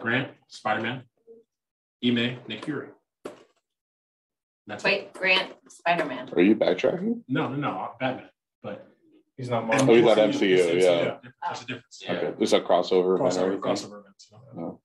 Grant, Spider-Man. Ime, Nick Fury. Grant, Spider-Man. Are you backtracking? No, Batman. But he's not Marvel. Oh, he's not MCU. Yeah. There's a difference. Okay, there's a crossover event or anything. Crossover event. No.